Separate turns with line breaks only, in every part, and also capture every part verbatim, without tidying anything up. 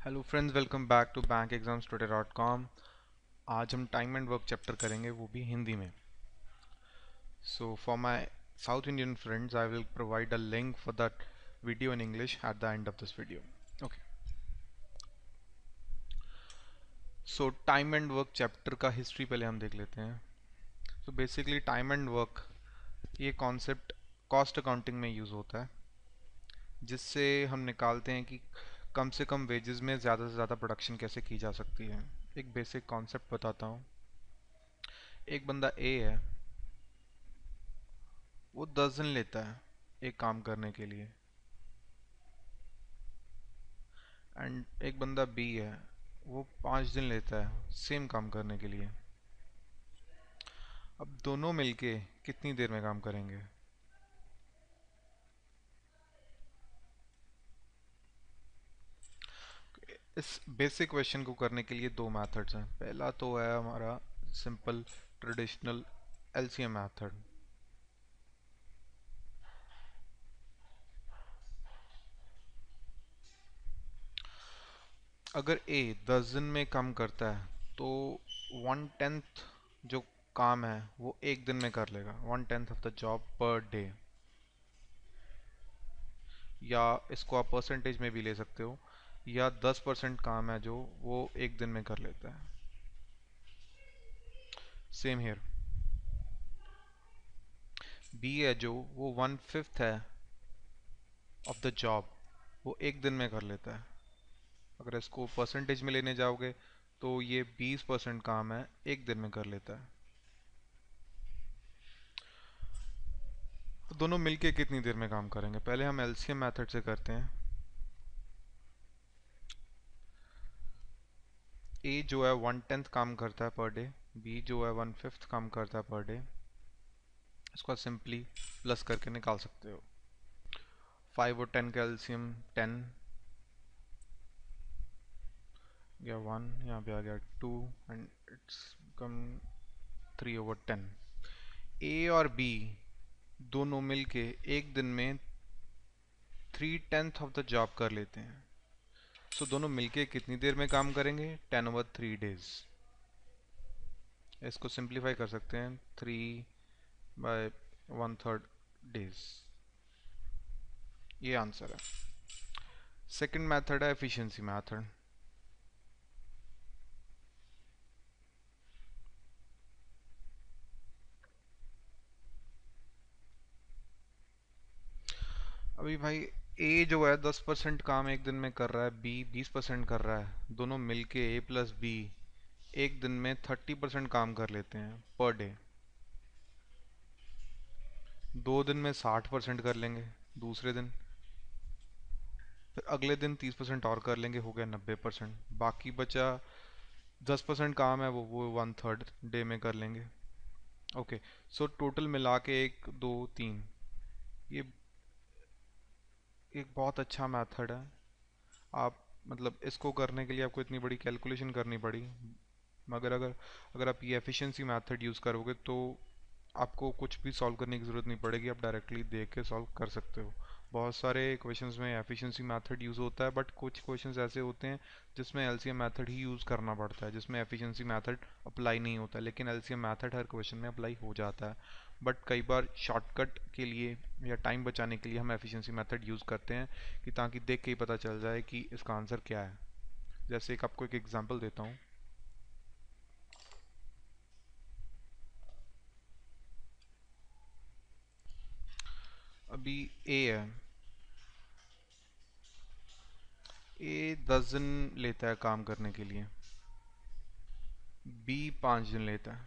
Hello friends, welcome back to bank exams today dot com. आज हम time and work chapter करेंगे, वो भी हिंदी में। So for my South Indian friends I will provide a link for that video in English at the end of this video. Okay, so time and work chapter का history पहले हम देख लेते हैं। So basically time and work ये concept cost accounting में use होता है, जिससे हम निकालते हैं कि कम से कम वेजेस में ज़्यादा से ज़्यादा प्रोडक्शन कैसे की जा सकती है। एक बेसिक कॉन्सेप्ट बताता हूँ। एक बंदा ए है, वो दस दिन लेता है एक काम करने के लिए, एंड एक बंदा बी है, वो पाँच दिन लेता है सेम काम करने के लिए। अब दोनों मिलके कितनी देर में काम करेंगे? इस बेसिक क्वेश्चन को करने के लिए दो मेथड्स हैं। पहला तो है हमारा सिंपल ट्रेडिशनल एलसीएम मेथड। अगर ए दस दिन में काम करता है तो वन टेंथ जो काम है वो एक दिन में कर लेगा, one tenth of the job per day. या इसको आप परसेंटेज में भी ले सकते हो, या दस परसेंट काम है जो वो एक दिन में कर लेता है। सेम हेयर, बी है जो वो वन फिफ्थ है ऑफ द जॉब, वो एक दिन में कर लेता है। अगर इसको परसेंटेज में लेने जाओगे तो ये बीस परसेंट काम है एक दिन में कर लेता है। तो दोनों मिलके कितनी देर में काम करेंगे? पहले हम एलसीएम मेथड से करते हैं। ए जो है वन टेंथ काम करता है पर डे, बी जो है वन फिफ्थ काम करता है पर डे। इसको सिंपली प्लस करके निकाल सकते हो। फाइव और टेन का एलसीएम टेन, या वन, यहाँ पे आ गया two, and it's come three over ten. A और बी दोनों मिलके एक दिन में three tenth of the job कर लेते हैं। सो so, दोनों मिलके कितनी देर में काम करेंगे? Ten over three days. इसको सिंप्लीफाई कर सकते हैं, three by one third days. ये आंसर है। सेकंड मेथड है एफिशिएंसी मेथड। अभी भाई ए जो है दस परसेंट काम एक दिन में कर रहा है, बी बीस परसेंट कर रहा है, दोनों मिलके ए प्लस बी एक दिन में थर्टी परसेंट काम कर लेते हैं पर डे। दो दिन में साठ परसेंट कर लेंगे, दूसरे दिन फिर अगले दिन तीस परसेंट और कर लेंगे, हो गया नब्बे परसेंट। बाकी बचा दस परसेंट काम है, वो वो वन थर्ड डे में कर लेंगे। ओके, सो टोटल मिला के एक दो तीन, ये एक बहुत अच्छा मेथड है। आप मतलब इसको करने के लिए आपको इतनी बड़ी कैलकुलेशन करनी पड़ी, मगर अगर अगर आप ये एफिशिएंसी मेथड यूज़ करोगे तो आपको कुछ भी सॉल्व करने की ज़रूरत नहीं पड़ेगी, आप डायरेक्टली देख के सॉल्व कर सकते हो। बहुत सारे क्वेश्चंस में एफिशिएंसी मेथड यूज़ होता है, बट कुछ क्वेश्चंस ऐसे होते हैं जिसमें एलसीएम मेथड ही यूज़ करना पड़ता है, जिसमें एफिशिएंसी मेथड अप्लाई नहीं होता, लेकिन एलसीएम मेथड हर क्वेश्चन में अप्लाई हो जाता है। बट कई बार शॉर्टकट के लिए या टाइम बचाने के लिए हम एफिशिएंसी मेथड यूज़ करते हैं, कि ताकि देख के ही पता चल जाए कि इसका आंसर क्या है। जैसे एक आपको एक एग्जांपल देता हूँ। अभी ए है, ए दस दिन लेता है काम करने के लिए, बी पाँच दिन लेता है।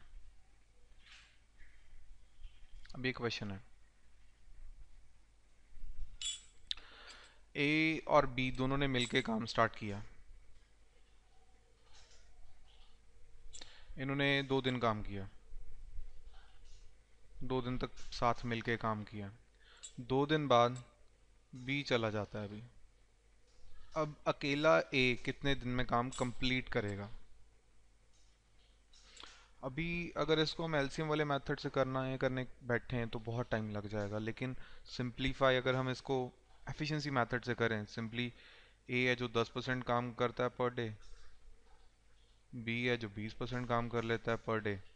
अब ये क्वेश्चन है, ए और बी दोनों ने मिलके काम स्टार्ट किया। इन्होंने दो दिन काम किया, दो दिन तक साथ मिलके काम किया। दो दिन बाद बी चला जाता है अभी। अब अकेला ए कितने दिन में काम कंप्लीट करेगा? अभी अगर इसको हम एलसीएम वाले मेथड से करना है करने बैठे हैं तो बहुत टाइम लग जाएगा, लेकिन सिंपलीफाई अगर हम इसको एफिशिएंसी मेथड से करें, सिंपली ए है जो दस परसेंट काम करता है पर डे, बी है जो बीस परसेंट काम कर लेता है पर डे।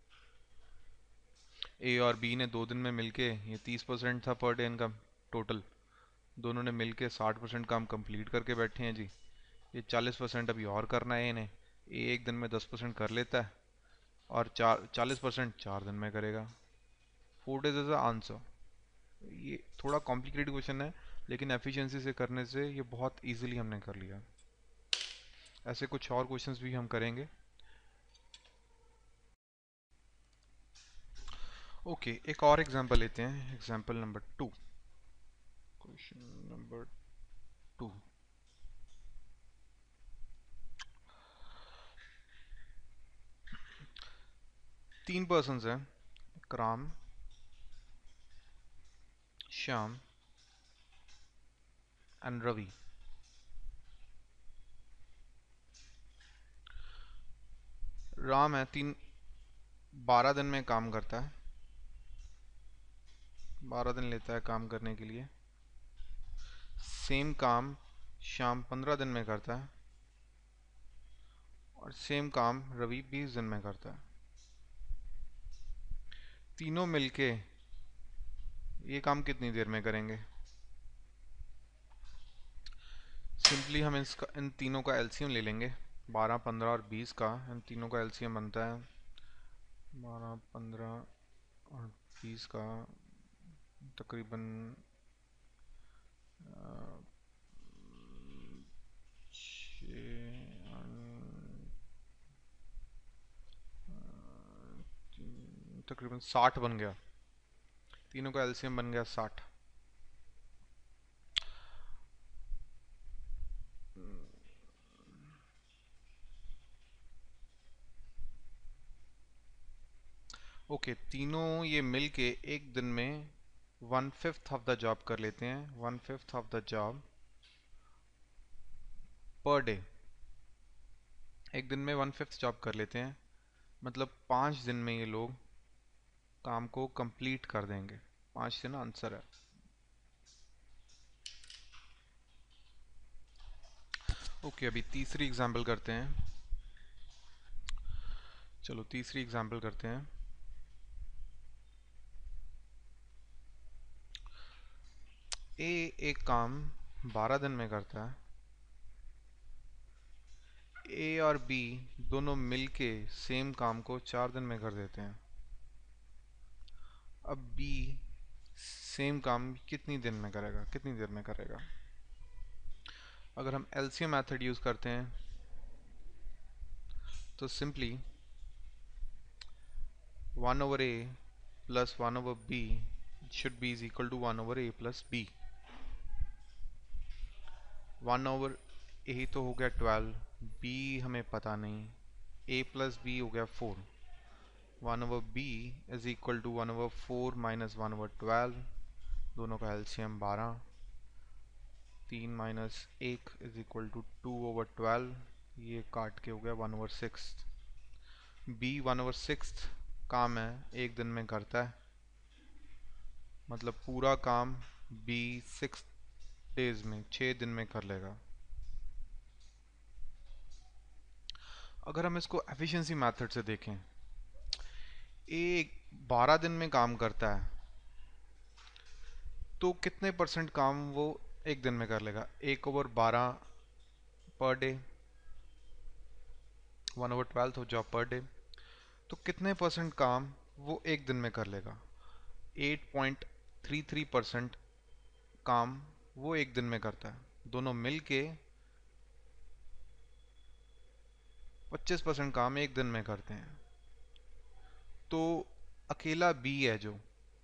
ए और बी ने दो दिन में मिलके, ये तीस परसेंट था पर डे इनका टोटल, दोनों ने मिलके साठ परसेंट काम कंप्लीट करके बैठे हैं जी। ये चालीस परसेंट अभी और करना है इन्हें। ए एक दिन में दस परसेंट कर लेता है और चार चालीस परसेंट चार दिन में करेगा। Four days is the answer. ये थोड़ा कॉम्प्लिकेटेड क्वेश्चन है, लेकिन एफिशिएंसी से करने से ये बहुत इजीली हमने कर लिया। ऐसे कुछ और क्वेश्चंस भी हम करेंगे। ओके okay, एक और एग्जांपल लेते हैं, example number two. Question number two. तीन पर्सन्स हैं, राम, श्याम एंड रवि। राम है तीन बारह दिन में काम करता है, बारह दिन लेता है काम करने के लिए। सेम काम श्याम पंद्रह दिन में करता है और सेम काम रवि बीस दिन में करता है। तीनों मिलके ये काम कितनी देर में करेंगे? सिंपली हम इसका इन तीनों का एलसीएम ले लेंगे। बारह, पंद्रह और बीस का इन तीनों का एलसीएम बनता है बारह, पंद्रह और बीस का तकरीबन तकरीबन साठ बन गया। तीनों का एलसीएम बन गया साठ। ओके okay, तीनों ये मिलके एक दिन में one fifth of the job कर लेते हैं, one fifth of the job per day. एक दिन में वन फिफ्थ जॉब कर लेते हैं, मतलब पाँच दिन में ये लोग काम को कंप्लीट कर देंगे। पाँच दिन आंसर है। ओके okay, अभी तीसरी एग्जाम्पल करते हैं। चलो तीसरी एग्जाम्पल करते हैं। ए एक काम बारह दिन में करता है, ए और बी दोनों मिलके सेम काम को चार दिन में कर देते हैं। अब बी सेम काम कितनी दिन में करेगा, कितनी देर में करेगा? अगर हम एलसीएम मेथड यूज करते हैं तो simply one over A plus one over B should be is equal to one over A plus B. One over A तो हो गया ट्वेल्व, बी हमें पता नहीं, ए प्लस बी हो गया four. One over B is equal to one over four minus one over twelve, दोनों का एलसीएम बारह। तीन माइनस एक is equal to two over twelve, ये काट के हो गया one over six. B one over six काम है एक दिन में करता है, मतलब पूरा काम बी सिक्स डेज में, छः दिन में कर लेगा। अगर हम इसको एफिशिएंसी मेथड से देखें, ए बारह दिन में काम करता है तो कितने परसेंट काम वो एक दिन में कर लेगा? एक ओवर बारह पर डे, वन ओवर ट्वेल्थ हो जॉब पर डे, तो कितने परसेंट काम वो एक दिन में कर लेगा? Eight point three three percent काम वो एक दिन में करता है। दोनों मिलके पच्चीस परसेंट काम एक दिन में करते हैं। तो अकेला बी है जो,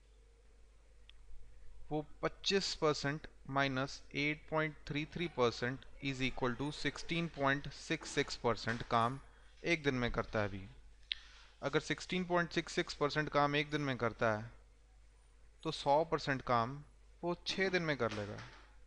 वो पच्चीस percent minus eight point three three percent is equal to sixteen point six six percent काम एक दिन में करता है अभी। अगर sixteen point six six percent काम एक दिन में करता है तो सौ परसेंट काम वो छः दिन में कर लेगा।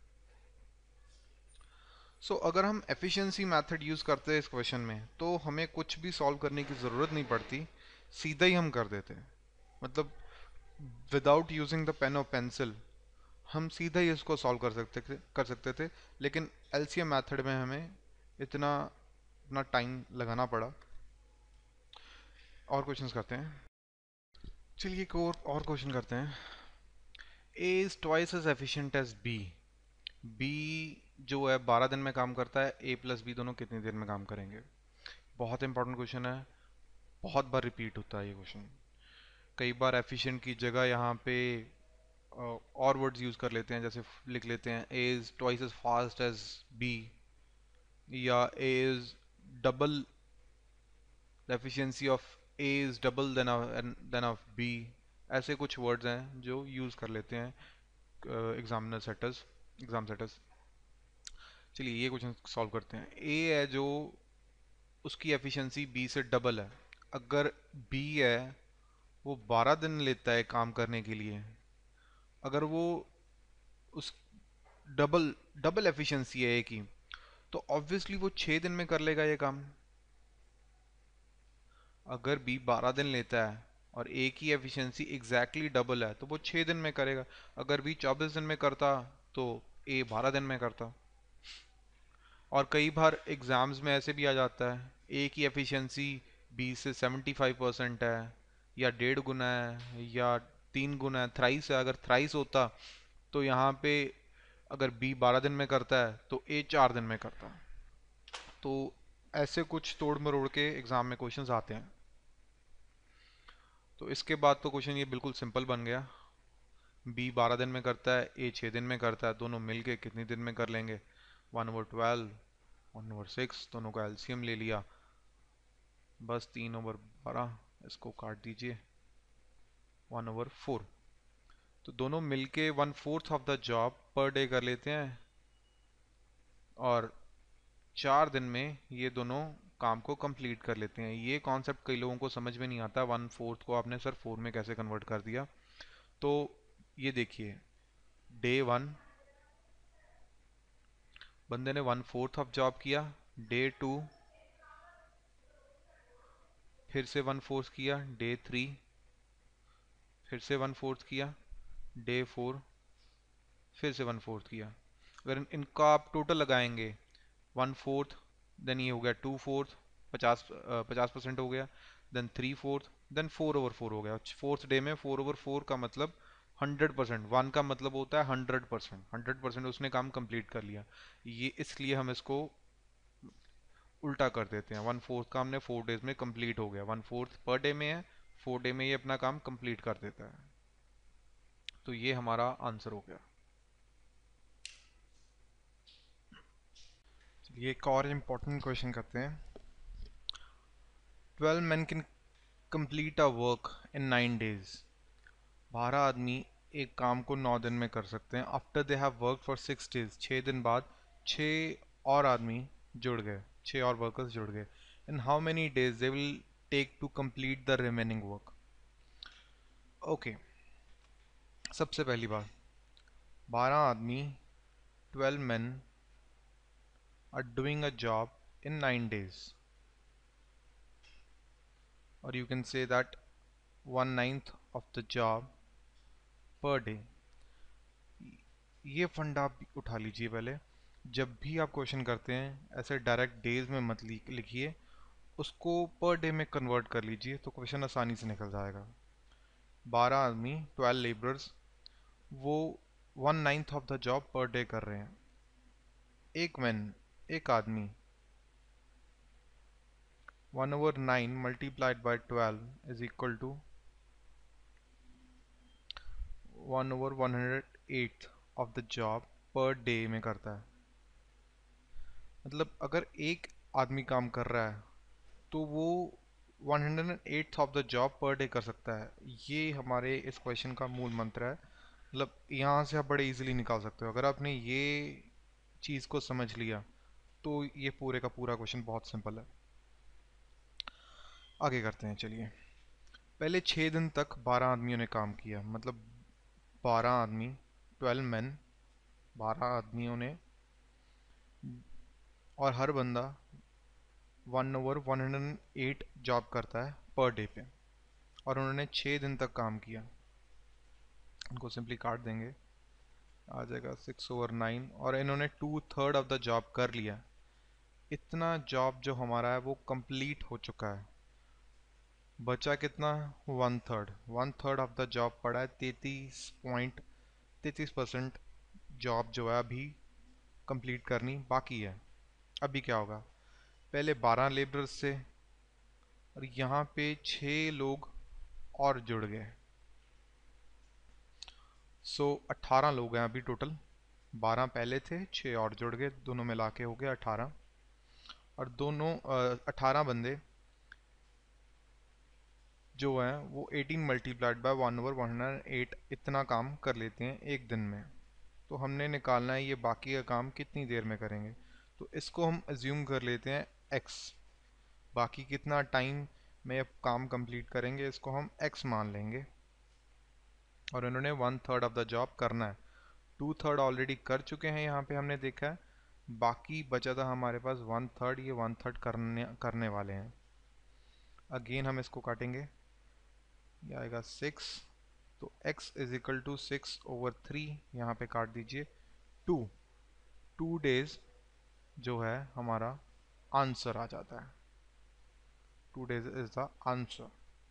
सो so, अगर हम एफिशिएंसी मेथड यूज़ करते हैं इस क्वेश्चन में तो हमें कुछ भी सॉल्व करने की ज़रूरत नहीं पड़ती, सीधा ही हम कर देते हैं। मतलब विदाउट यूजिंग द पेन और पेंसिल हम सीधा ही इसको सॉल्व कर सकते थे कर सकते थे लेकिन एलसीएम मेथड में हमें इतना इतना टाइम लगाना पड़ा। और क्वेश्चंस करते हैं। चलिए एक और और क्वेश्चन करते हैं। A is twice as efficient as B. B जो है बारह दिन में काम करता है, ए प्लस बी दोनों कितनी देर में काम करेंगे। बहुत इंपॉर्टेंट क्वेश्चन है, बहुत बार रिपीट होता है ये क्वेश्चन। कई बार एफिशिएंट की जगह यहाँ पे अ, और वर्ड्स यूज कर लेते हैं, जैसे लिख लेते हैं A is twice as fast as B, या A is double the efficiency of A is double than than of B. ऐसे कुछ वर्ड्स हैं जो यूज कर लेते हैं एग्जामिनर सेटर्स एग्जाम सेटर्स। चलिए ये क्वेश्चन सॉल्व करते हैं। ए है जो, उसकी एफिशिएंसी बी से डबल है। अगर बी है वो बारह दिन लेता है काम करने के लिए, अगर वो उस डबल डबल एफिशिएंसी है ए की, तो ऑब्वियसली वो छः दिन में कर लेगा ये काम। अगर बी बारह दिन लेता है और ए की एफिशिएंसी एग्जैक्टली डबल है तो वो छः दिन में करेगा। अगर बी चौबीस दिन में करता तो ए बारह दिन में करता। और कई बार एग्जाम्स में ऐसे भी आ जाता है ए की एफिशिएंसी बी से सेवेंटी फाइव परसेंट है, या डेढ़ गुना है, या तीन गुना है, थ्राइस है। अगर थ्राइस होता तो यहाँ पे अगर बी बारह दिन में करता है तो ए चार दिन में करता। तो ऐसे कुछ तोड़ मरोड़ के एग्जाम में क्वेश्चंस आते हैं। तो इसके बाद तो क्वेश्चन ये बिल्कुल सिंपल बन गया। बी बारह दिन में करता है, ए छः दिन में करता है, दोनों मिलके कितनी दिन में कर लेंगे। One over twelve, one over six, दोनों का एलसीएम ले लिया, बस तीन ओवर बारह, इसको काट दीजिए, वन ओवर फोर। तो दोनों मिलके one fourth of the job per day कर लेते हैं, और चार दिन में ये दोनों काम को कंप्लीट कर लेते हैं। ये कॉन्सेप्ट कई लोगों को समझ में नहीं आता, वन फोर्थ को आपने सर फोर में कैसे कन्वर्ट कर दिया। तो ये देखिए, डे वन बंदे ने वन फोर्थ ऑफ जॉब किया, डे टू फिर से वन फोर्थ किया, डे थ्री फिर से वन फोर्थ किया, डे फोर फिर से वन फोर्थ किया। अगर इन, इनका आप टोटल लगाएंगे, वन फोर्थ, देन ये हो गया टू फोर्थ, पचास पचास परसेंट हो गया, then three fourth, then four over four हो गया। फोर्थ डे में फोर ओवर फोर का मतलब हंड्रेड परसेंट, वन का मतलब होता है हंड्रेड परसेंट, हंड्रेड परसेंट उसने काम कंप्लीट कर लिया। ये इसलिए हम इसको उल्टा कर देते हैं, वन फोर्थ का हमने फोर डेज में कंप्लीट हो गया, वन फोर्थ पर डे में है, फोर डे में ये अपना काम कंप्लीट कर देता है। तो ये हमारा आंसर हो गया। चलिए एक और इम्पोर्टेंट क्वेश्चन करते हैं। Twelve man can complete a work in nine days. बारह आदमी एक काम को नौ दिन में कर सकते हैं। After they have work for six days, छः दिन बाद छः और आदमी जुड़ गए, छः और वर्कर्स जुड़ गए। In how many days they will take to complete the remaining work. Okay, सबसे पहली बात, बारह आदमी, twelve man are doing a job in nine days, और you can say that one ninth of the job per day. ये फंडा आप उठा लीजिए पहले। जब भी आप क्वेश्चन करते हैं ऐसे डायरेक्ट डेज में मत लिखिए, उसको पर डे में कन्वर्ट कर लीजिए, तो क्वेश्चन आसानी से निकल जाएगा। बारह आदमी, ट्वेल्व लेबरर्स, वो one ninth of the job per day कर रहे हैं। एक मैन, एक आदमी, one over nine multiplied by twelve is equal to one over one hundred eight of the job per day में करता है। मतलब अगर एक आदमी काम कर रहा है तो वो one hundred eight of the job per day कर सकता है। ये हमारे इस क्वेश्चन का मूल मंत्र है। मतलब यहाँ से आप बड़े इजीली निकाल सकते हो। अगर आपने ये चीज़ को समझ लिया तो ये पूरे का पूरा क्वेश्चन बहुत सिंपल है। आगे करते हैं, चलिए। पहले छः दिन तक बारह आदमियों ने काम किया, मतलब बारह आदमी, ट्वेल्व मैन, बारह आदमियों ने, और हर बंदा one over one hundred eight job करता है पर डे पे, और उन्होंने छः दिन तक काम किया। उनको सिंपली काट देंगे, आ जाएगा सिक्स ओवर नाइन, और इन्होंने two third of the job कर लिया। इतना जॉब जो हमारा है वो कंप्लीट हो चुका है। बचा कितना? One third. One third of the job पड़ा है। तैतीस पॉइंट तैतीस परसेंट जॉब जो है अभी कंप्लीट करनी बाकी है। अभी क्या होगा? पहले बारह लेबरर्स थे और यहाँ पे छः लोग और जुड़ गए। सो अट्ठारह लोग हैं अभी टोटल। बारह पहले थे, छः और जुड़ गए, दोनों मिला के हो गया अठारह। और दोनों अठारह बंदे जो हैं वो eighteen multiplied by one over one hundred eight इतना काम कर लेते हैं एक दिन में। तो हमने निकालना है ये बाकी का काम कितनी देर में करेंगे। तो इसको हम अज्यूम कर लेते हैं एक्स। बाकी कितना टाइम में अब काम कंप्लीट करेंगे इसको हम एक्स मान लेंगे। और इन्होंने one third of the job करना है। टू थर्ड ऑलरेडी कर चुके हैं, यहाँ पे हमने देखा है। बाकी बचा था हमारे पास वन थर्ड, ये वन थर्ड करने करने वाले हैं। अगेन हम इसको काटेंगे, ये आएगा सिक्स। तो x is equal to six over three, यहाँ पे काट दीजिए टू। टू डेज जो है हमारा आंसर आ जाता है। Two days is the answer.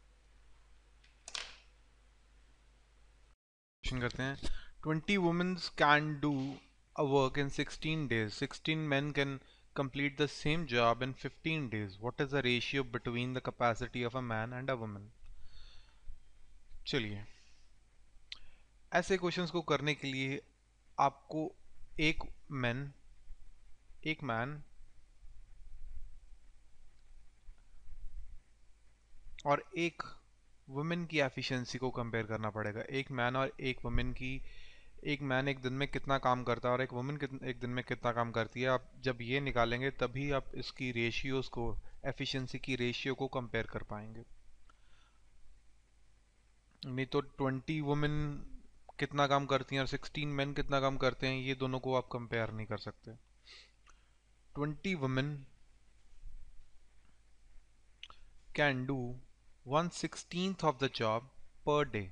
Question करते हैं। Twenty womens can do a work in sixteen days. Sixteen men can complete the same job in fifteen days. What is the ratio between the capacity of a man and a woman? चलिए, ऐसे questions को करने के लिए आपको एक man एक man और एक वुमेन की एफिशिएंसी को कंपेयर करना पड़ेगा। एक मैन और एक वुमेन की। एक मैन एक दिन में कितना काम करता है और एक वुमेन एक दिन में कितना काम करती है। आप जब ये निकालेंगे तभी आप इसकी रेशियोज को, एफिशिएंसी की रेशियो को कंपेयर कर पाएंगे। नहीं तो ट्वेंटी वुमेन कितना काम करती हैं और सिक्सटीन मैन कितना काम करते हैं, ये दोनों को आप कंपेयर नहीं कर सकते। Twenty women can do one sixteenth of the job per day.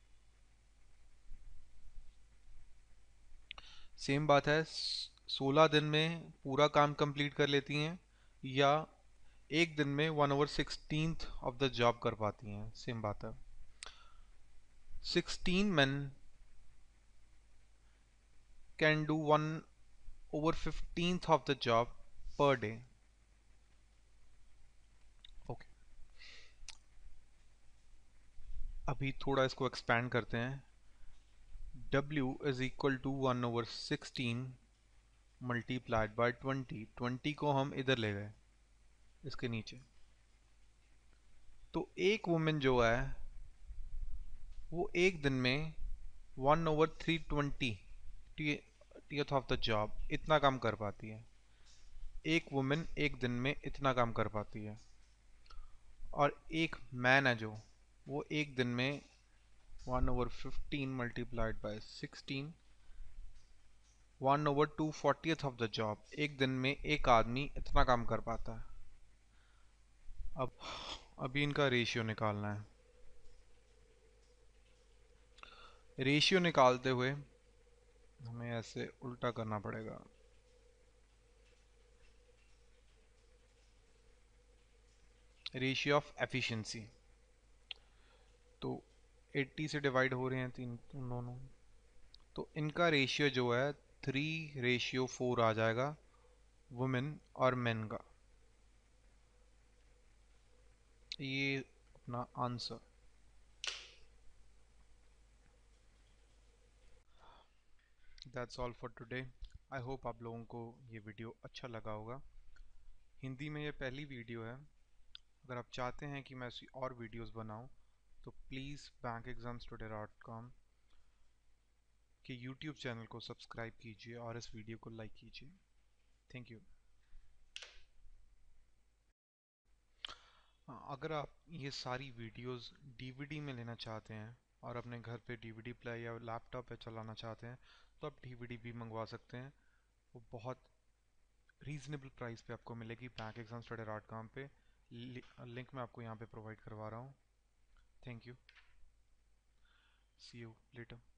Same बात है, सोलह दिन में पूरा काम कंप्लीट कर लेती हैं या एक दिन में one over sixteenth of the job कर पाती हैं। सेम बात है। Sixteen men can do one over fifteenth of the job per day. Okay, अभी थोड़ा इसको एक्सपैंड करते हैं। W is equal to one over sixteen multiplied by twenty. Twenty को हम इधर ले गए इसके नीचे। तो एक वुमेन जो है वो एक दिन में one over three twentieth of the job इतना काम कर पाती है। एक वुमेन एक दिन में इतना काम कर पाती है। और एक मैन है जो, वो एक दिन में one over fifteen multiplied by sixteen, one over two fortieth of the job, एक दिन में एक आदमी इतना काम कर पाता है। अब अभी इनका रेशियो निकालना है। रेशियो निकालते हुए हमें ऐसे उल्टा करना पड़ेगा। रेशियो ऑफ एफिशिएंसी, तो अस्सी से डिवाइड हो रहे हैं तीन दोनों, तो इनका रेशियो जो है थ्री रेशियो फोर आ जाएगा वुमेन और मेन का। ये अपना answer. That's all for today. I hope आप लोगों को ये वीडियो अच्छा लगा होगा। हिंदी में ये पहली वीडियो है। अगर आप चाहते हैं कि मैं ऐसी और वीडियोस बनाऊं तो please bank exams today dot com के यूट्यूब चैनल को सब्सक्राइब कीजिए और इस वीडियो को लाइक कीजिए। Thank you. अगर आप ये सारी वीडियोस डीवीडी में लेना चाहते हैं और अपने घर पे डीवीडी प्लेयर या लैपटॉप पे चलाना चाहते हैं तो आप डीवीडी भी मंगवा सकते हैं। वो बहुत रीजनेबल प्राइस पे आपको मिलेगी bank exam study dot com पे। लिंक मैं आपको यहाँ पे प्रोवाइड करवा रहा हूँ। Thank you. See you letter.